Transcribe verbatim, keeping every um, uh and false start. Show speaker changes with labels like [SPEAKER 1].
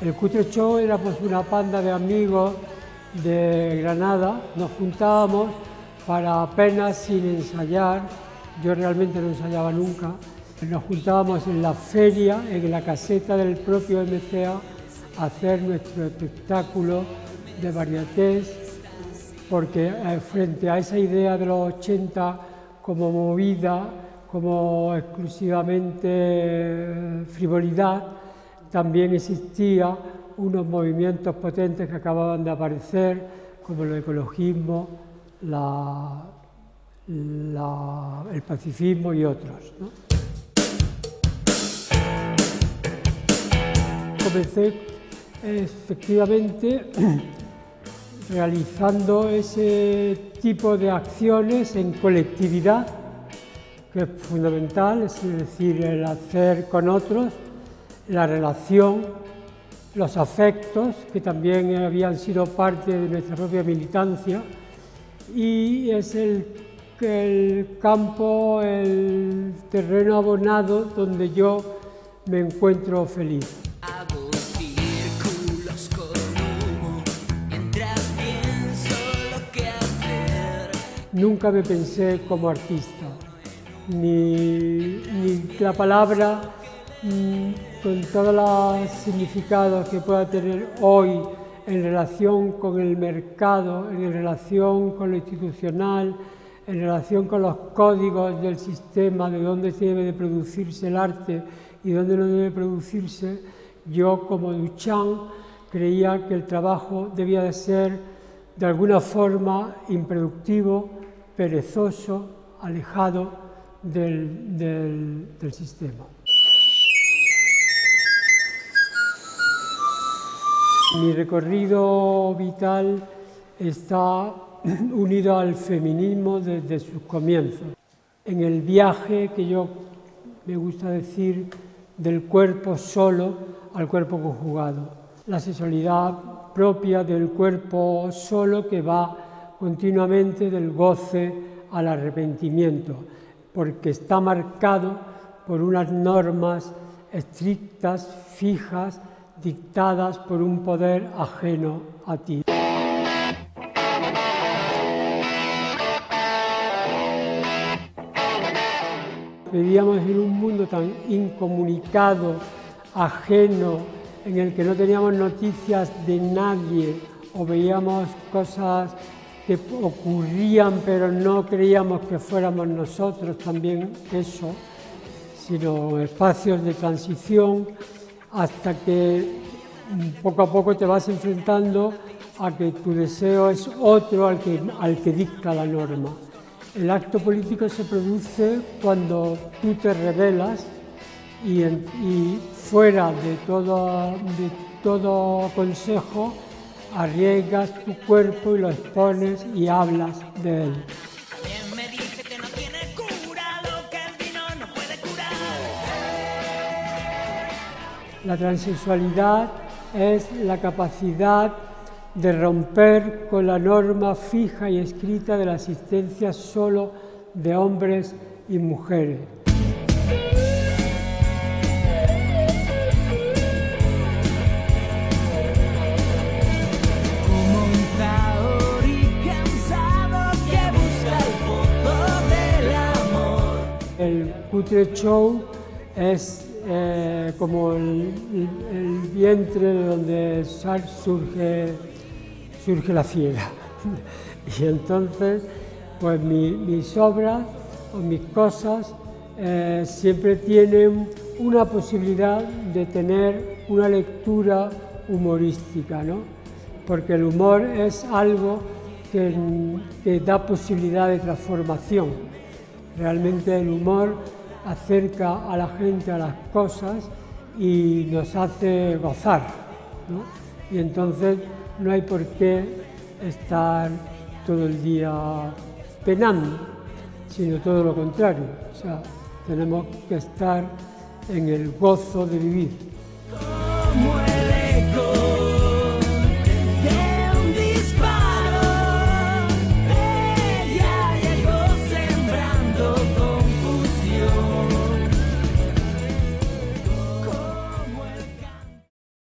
[SPEAKER 1] El Cutre Show era pues una panda de amigos de Granada, nos juntábamos para apenas sin ensayar, yo realmente no ensayaba nunca, nos juntábamos en la feria, en la caseta del propio M C A, a hacer nuestro espectáculo de varietés, porque eh, frente a esa idea de los ochenta como movida, como exclusivamente frivolidad, también existía unos movimientos potentes que acababan de aparecer, como el ecologismo, la, la, el pacifismo y otros, ¿no? Comencé efectivamente realizando ese tipo de acciones en colectividad, que es fundamental, es decir, el hacer con otros, la relación, los afectos, que también habían sido parte de nuestra propia militancia, y es el, el campo, el terreno abonado donde yo me encuentro feliz.
[SPEAKER 2] Hago círculos con humo, mientras pienso lo que hacer.
[SPEAKER 1] Nunca me pensé como artista, ni, ni la palabra con todos los significados que pueda tener hoy en relación con el mercado, en relación con lo institucional, en relación con los códigos del sistema, de dónde debe de producirse el arte y dónde no debe producirse, yo como Duchamp creía que el trabajo debía de ser de alguna forma improductivo, perezoso, alejado del, del, del sistema. Mi recorrido vital está unido al feminismo desde sus comienzos. En el viaje que yo me gusta decir del cuerpo solo al cuerpo conjugado. La sexualidad propia del cuerpo solo que va continuamente del goce al arrepentimiento, porque está marcado por unas normas estrictas, fijas, dictadas por un poder ajeno a ti. Vivíamos en un mundo tan incomunicado, ajeno, en el que no teníamos noticias de nadie o veíamos cosas que ocurrían pero no creíamos que fuéramos nosotros también eso, sino espacios de transición, hasta que poco a poco te vas enfrentando a que tu deseo es otro al que, al que dicta la norma. El acto político se produce cuando tú te rebelas y, en, y fuera de todo, de todo consejo arriesgas tu cuerpo y lo expones y hablas de él. La transexualidad es la capacidad de romper con la norma fija y escrita de la existencia solo de hombres y mujeres.
[SPEAKER 2] Como un taorí cansado que busca el fondo del amor.
[SPEAKER 1] El Cutre Show es Eh, como el, el, el vientre de donde surge, surge la fiera. Y entonces, pues mi, mis obras o mis cosas eh, siempre tienen una posibilidad de tener una lectura humorística, ¿no? Porque el humor es algo que, que da posibilidad de transformación. Realmente el humor acerca a la gente a las cosas y nos hace gozar, ¿no? Y entonces no hay por qué estar todo el día penando, sino todo lo contrario. O sea, tenemos que estar en el gozo de vivir.